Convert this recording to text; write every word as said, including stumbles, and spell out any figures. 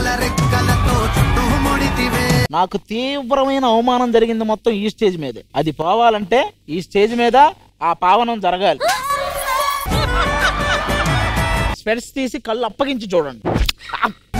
నాకు తీవ్రమైన అవమానం జరిగింది మొత్తం ఈ స్టేజ్ మీదే. అది పోవాలంటే ఈ స్టేజ్ మీద ఆ పావనం జరగాలి. స్పెట్స్ తీసి కళ్ళు అప్పగించి చూడండి.